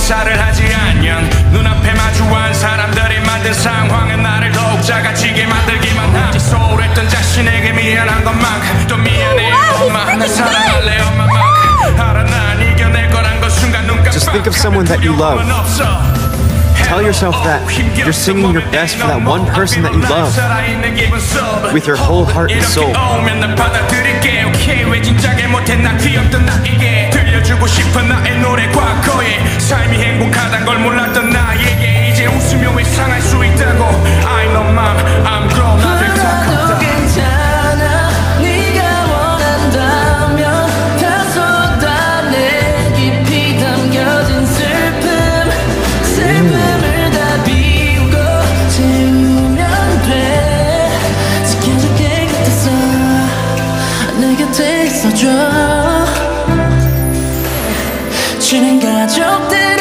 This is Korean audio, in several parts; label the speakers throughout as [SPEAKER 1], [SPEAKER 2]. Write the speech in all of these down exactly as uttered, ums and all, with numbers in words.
[SPEAKER 1] 인사를 하지 않냐. 눈앞에 마주한 사람들이 만든 상황은 나를 더욱 작아지게 만들기만 하지. 소홀했던 자신에게 미안한 것만큼 또 미안해 엄마. 난 사랑할래 엄마만큼. 알아 난 이겨낼 거란 걸 순간 눈 깜빡.
[SPEAKER 2] Just think of someone that you love. Tell yourself that you're singing your best for that one person that you love with your whole heart and soul.
[SPEAKER 1] 들려주고 싶은 나의 노래 과거에 삶이 행복하단 걸 몰랐던 나에게 이제 웃으며 회상할 수 있다고. I know mom, I'm grown up.
[SPEAKER 3] 나도 괜찮아. 네가 원한다면 다 쏟아내. 깊이 담겨진 슬픔 슬픔을 다 비우고 채우면 돼. 지켜줄게 곁에서 내 곁에 있어줘. 지는 가족들을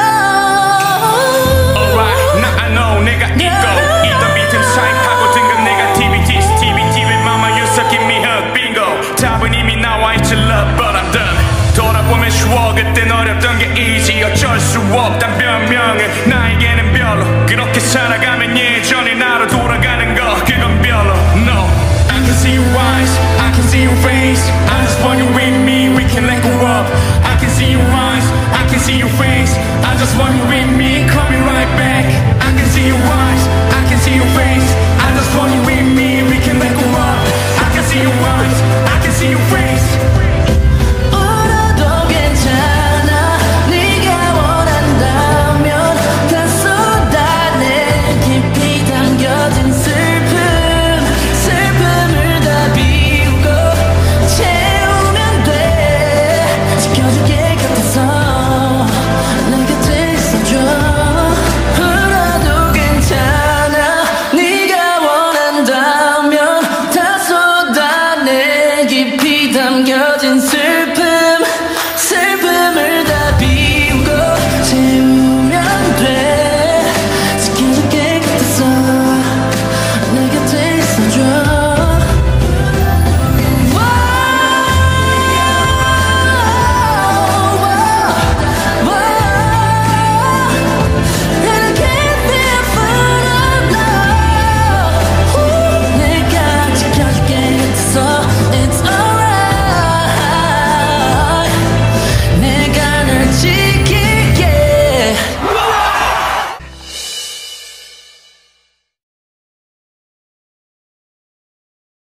[SPEAKER 1] Alright, now I know 내가 이거 이던 비틈 사이 파고든 내가 티비 티스 티비 티비 mama you suck give me hug bingo. 답은 이미 나와 있지 love but I'm done. 돌아보면 쉬워 그땐 어렵던 게 easy. 어쩔 수 없단 변명은 나에게는 별로. 그렇게 살아가면 예전의 나로 돌아가는 거 그건 별로. No, I can see your eyes, I can see your face. I just want you with me, we can let go up. I can see your eyes, I can see your face. I just want you with me, coming right back. I can see your eyes, I can see your face. I just want you with me, we can let go up. I can see your eyes, I can see your face.